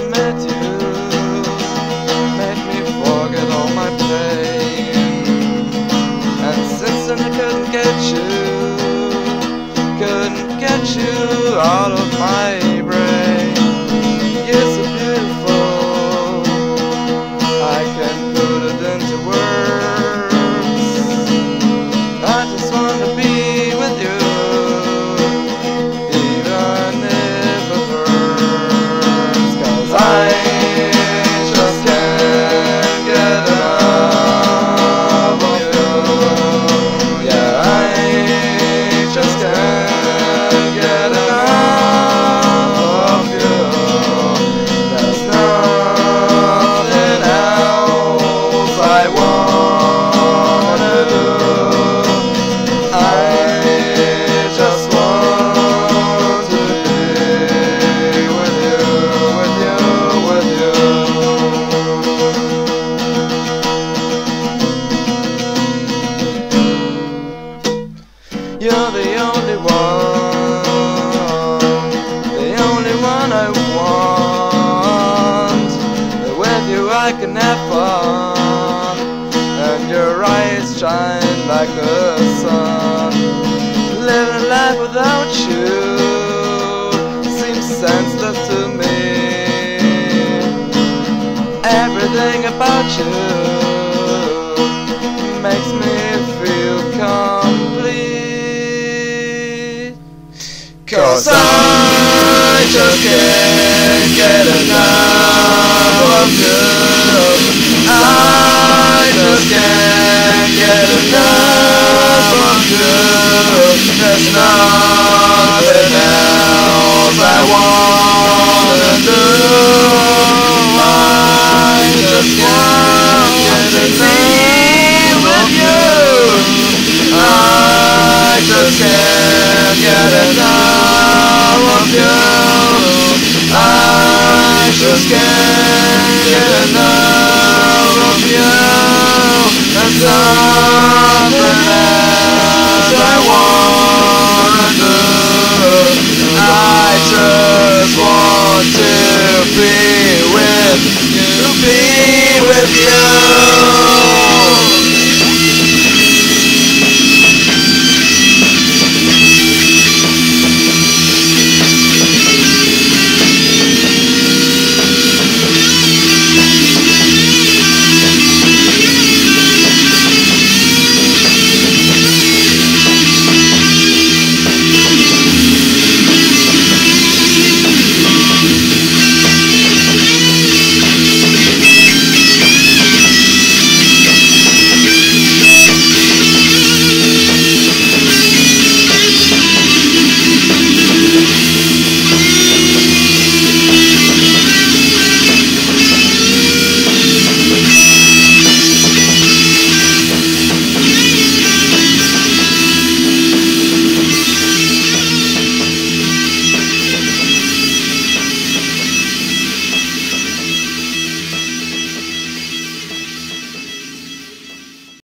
met you, made me forget all my pain. And since then I couldn't get you out of my brain. You're so beautiful, I can't put it into words. I just wanna be with you, even if it hurts. 'Cause I just can't get enough of you. Yeah, I just can't get enough of you. There's nothing else I wanna do. I just want to be with you, with you, with you. You're the only one I want. With you I can have fun, and your eyes shine like the sun. Living life without you seems senseless to me. Everything about you makes me feel complete. 'Cause I just can't get enough of you. I just can't get enough of you. There's nothing else I wanna do. I just can't get enough of you. I just can't get enough of you. I just can't get enough of you. That's all.